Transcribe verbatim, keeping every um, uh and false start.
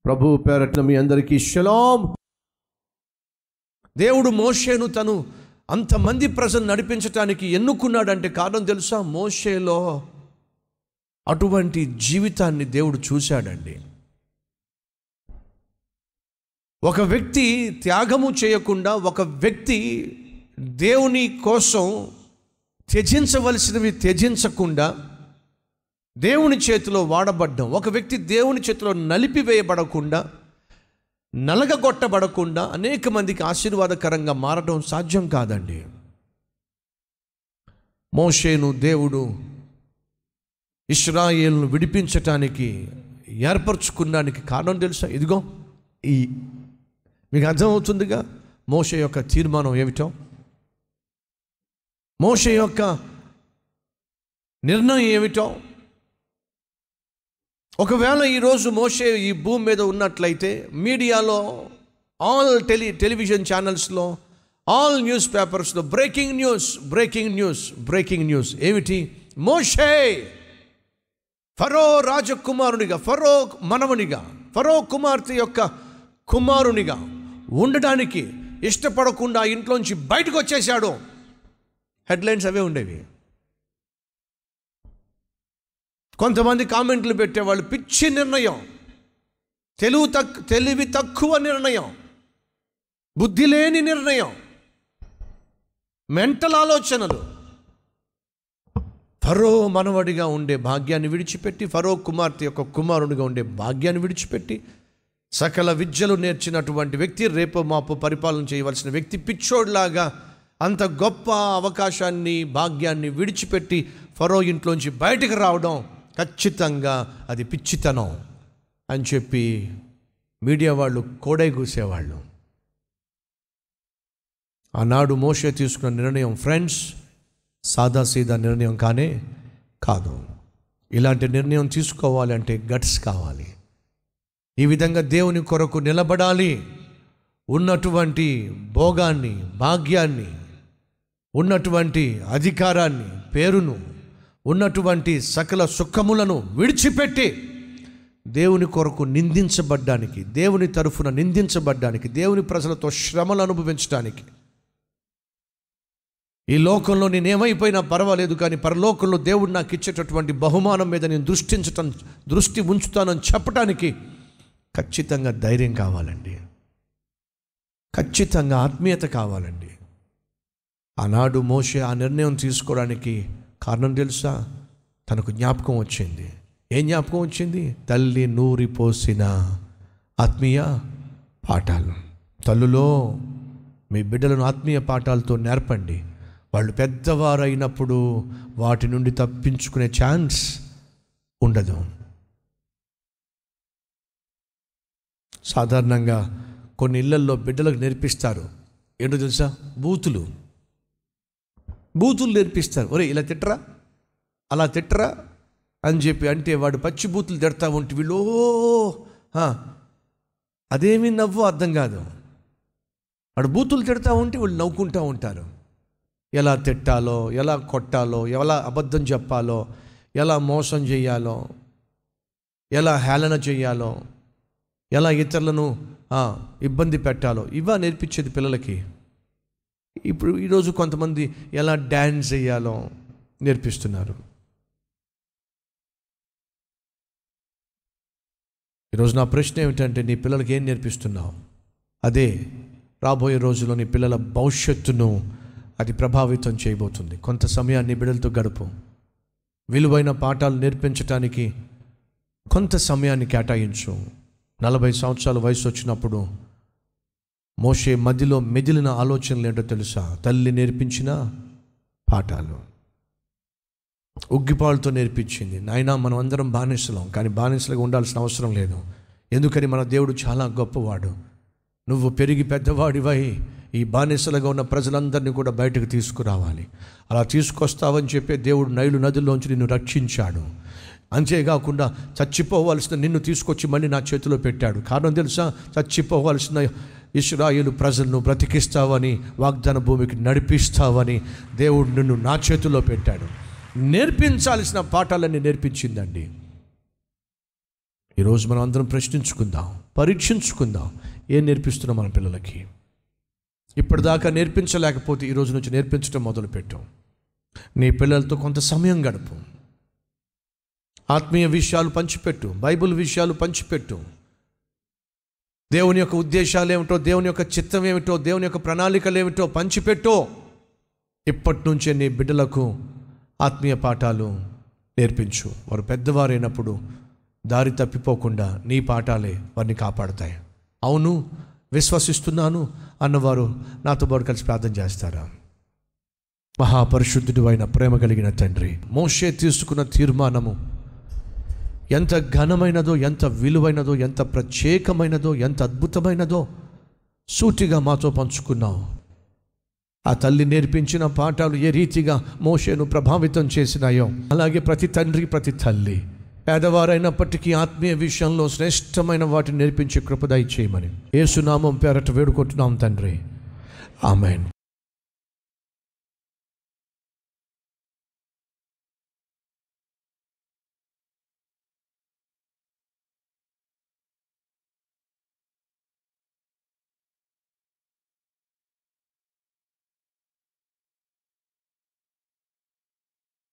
ప్రభువు పేరట మీ అందరికీ షలాం. దేవుడు మోషేను తను అంతమంది ప్రజలు నడిపించటానికి ఎన్నుకున్నాడంటే కారణం తెలుసా? మోషేలో అటువంటి జీవితాన్ని దేవుడు చూశాడండి. ఒక వ్యక్తి త్యాగము చేయకుండా, ఒక వ్యక్తి దేవుని కోసం త్యజించవలసినవి త్యజించకుండా దేవుని చేతిలో వాడబడ్డం, ఒక వ్యక్తి దేవుని చేతిలో నలిపివేయబడకుండా, నలగగొట్టబడకుండా అనేక మందికి ఆశీర్వాదకరంగా మారడం సాధ్యం కాదండి. మోషేను దేవుడు ఇశ్రాయేలును విడిపించటానికి ఏర్పరచుకున్నానికి కారణం తెలుసా? ఇదిగో ఈ మీకు అర్థమవుతుందిగా మోషే యొక్క తీర్మానం ఏమిటో, మోషే యొక్క నిర్ణయం ఏమిటో. ఒకవేళ ఈరోజు మోషే ఈ భూమి మీద ఉన్నట్లయితే మీడియాలో, ఆల్ టెలి టెలివిజన్ ఛానల్స్లో, ఆల్ న్యూస్ పేపర్స్లో breaking news breaking news breaking news ఏమిటి? మోషే ఫరో రాజకుమారునిగా, ఫరో మనవనిగా, ఫరో కుమార్తె యొక్క కుమారునిగా ఉండడానికి ఇష్టపడకుండా ఇంట్లోంచి బయటకు వచ్చేసాడు. హెడ్లైన్స్ అవే ఉండేవి. కొంతమంది కామెంట్లు పెట్టేవాళ్ళు, పిచ్చి నిర్ణయం, తెలివి తక్ తెలివి తక్కువ నిర్ణయం, బుద్ధి లేని నిర్ణయం, మెంటల్ ఆలోచనలు. ఫరో మనవడిగా ఉండే భాగ్యాన్ని విడిచిపెట్టి, ఫరో కుమార్తె యొక్క కుమారునిగా ఉండే భాగ్యాన్ని విడిచిపెట్టి, సకల విద్యలు నేర్చినటువంటి వ్యక్తి, రేపు మాపు పరిపాలన చేయవలసిన వ్యక్తి పిచ్చోడ్లాగా అంత గొప్ప అవకాశాన్ని, భాగ్యాన్ని విడిచిపెట్టి ఫరో ఇంట్లోంచి బయటకు రావడం ఖచ్చితంగా అది పిచ్చితనం అని చెప్పి మీడియా వాళ్ళు కోడై కూసేవాళ్ళు. ఆనాడు మోషే తీసుకున్న నిర్ణయం ఫ్రెండ్స్ సాదాసీదా నిర్ణయం కానే కాదు. ఇలాంటి నిర్ణయం తీసుకోవాలంటే గట్స్ కావాలి. ఈ విధంగా దేవుని కొరకు నిలబడాలి. ఉన్నటువంటి భోగాన్ని, భాగ్యాన్ని, ఉన్నటువంటి అధికారాన్ని, పేరును, ఉన్నటువంటి సకల సుఖములను విడిచిపెట్టి దేవుని కొరకు నిందించబడ్డానికి, దేవుని తరఫున నిందించబడ్డానికి, దేవుని ప్రజలతో శ్రమలు అనుభవించడానికి, ఈ లోకంలో నేనేమైపోయినా పర్వాలేదు కానీ పరలోకంలో దేవుడు నాకు ఇచ్చేటటువంటి బహుమానం మీద నేను దృష్టించటం దృష్టి ఉంచుతానని చెప్పడానికి ఖచ్చితంగా ధైర్యం కావాలండి. ఖచ్చితంగా ఆత్మీయత కావాలండి. ఆనాడు మోషే ఆ నిర్ణయం తీసుకోవడానికి కారణం తెలుసా? తనకు జ్ఞాపకం వచ్చింది. ఏం జ్ఞాపకం వచ్చింది? తల్లి నూరి పోసిన ఆత్మీయ పాఠాలు. తల్లులో మీ బిడ్డలను ఆత్మీయ పాఠాలతో నేర్పండి. వాళ్ళు పెద్దవారు అయినప్పుడు వాటి నుండి తప్పించుకునే ఛాన్స్ ఉండదు. సాధారణంగా కొన్ని ఇళ్లల్లో బిడ్డలకు నేర్పిస్తారు ఏంటో తెలుసా? బూతులు బూతులు నేర్పిస్తారు. ఒరే ఇలా తిట్టరా, అలా తిట్టరా అని చెప్పి. అంటే వాడు పచ్చి బూతులు తిడతా ఉంటే వీళ్ళు అదేమీ నవ్వు అర్థం కాదు. వాడు బూతులు తిడతా ఉంటే వీళ్ళు నవ్వుకుంటూ ఉంటారు. ఎలా తిట్టాలో, ఎలా కొట్టాలో, ఎలా అబద్ధం చెప్పాలో, ఎలా మోసం చేయాలో, ఎలా హేళన చేయాలో, ఎలా ఇతరులను ఇబ్బంది పెట్టాలో ఇవా నేర్పించేది పిల్లలకి. ఇప్పుడు ఈరోజు కొంతమంది ఎలా డ్యాన్స్ చేయాలో నేర్పిస్తున్నారు. ఈరోజు నా ప్రశ్న ఏమిటంటే, నీ పిల్లలకి ఏం నేర్పిస్తున్నావు? అదే రాబోయే రోజుల్లో నీ పిల్లల భవిష్యత్తును అది ప్రభావితం చేయబోతుంది. కొంత సమయాన్ని బిడ్డలతో గడుపు. విలువైన పాఠాలు నేర్పించటానికి కొంత సమయాన్ని కేటాయించు. నలభై సంవత్సరాల వయసు వచ్చినప్పుడు మోషే మధ్యలో మెదిలిన ఆలోచనలు ఏంటో తెలుసా? తల్లి నేర్పించిన పాఠాలు, ఉగ్గిపాలతో నేర్పించింది. నాయనా మనం అందరం బానిసలం, కానీ బానిసలుగా ఉండాల్సిన అవసరం లేదు. ఎందుకని మన దేవుడు చాలా గొప్పవాడు. నువ్వు పెరిగి పెద్దవాడివై ఈ బానిసలుగా ఉన్న ప్రజలందరినీ కూడా బయటకు తీసుకురావాలి. అలా తీసుకొస్తావని చెప్పే దేవుడు నైలు నదిలోంచి నిన్ను రక్షించాడు. అంతేకాకుండా చచ్చిపోవాల్సిన నిన్ను తీసుకొచ్చి మళ్ళీ నా చేతిలో పెట్టాడు. కారణం తెలుసా? చచ్చిపోవాల్సిన ఇశ్రాయేలు ప్రజలను బ్రతికిస్తావని, వాగ్దాన భూమికి నడిపిస్తావని దేవుడు నిన్ను నా చేతిలో పెట్టాడు. నేర్పించాల్సిన పాఠాలన్నీ నేర్పించిందండి. ఈరోజు మనం అందరం ప్రశ్నించుకుందాం. పరీక్షించుకుందాం. ఏం నేర్పిస్తున్నాం మన పిల్లలకి? ఇప్పటిదాకా నేర్పించలేకపోతే ఈ రోజు నుంచి నేర్పించడం మొదలుపెట్టు. నీ పిల్లలతో కొంత సమయం గడుపు. ఆత్మీయ విషయాలు పంచిపెట్టు, బైబిల్ విషయాలు పంచిపెట్టు. దేవుని యొక్క ఉద్దేశాలు ఏమిటో, దేవుని యొక్క చిత్తం ఏమిటో, దేవుని యొక్క ప్రణాళికలు ఏమిటో పంచిపెట్టో. ఇప్పటి నుంచే నీ బిడ్డలకు ఆత్మీయ పాఠాలు నేర్పించు. వారు పెద్దవారైనప్పుడు దారి తప్పిపోకుండా నీ పాఠాలే వారిని కాపాడుతాయి. అవును, విశ్వసిస్తున్నాను అన్నవారు నాతో పాటు కలిసి ప్రార్థన చేస్తారా? మహాపరిశుద్ధుడు అయిన ప్రేమ కలిగిన తండ్రి, మోషే తీసుకున్న తీర్మానము ఎంత ఘనమైనదో, ఎంత విలువైనదో, ఎంత ప్రత్యేకమైనదో, ఎంత అద్భుతమైనదో సూటిగా మాతో పంచుకున్నావు. ఆ తల్లి నేర్పించిన పాఠాలు ఏ రీతిగా మోషేను ప్రభావితం చేసినాయో అలాగే ప్రతి తండ్రి, ప్రతి తల్లి పేదవారైనప్పటికీ ఆత్మీయ విషయంలో శ్రేష్టమైన వాటిని నేర్పించే కృప దయచేయమని యేసు నామం పేరట వేడుకుంటున్నాం తండ్రి. ఆమేన్.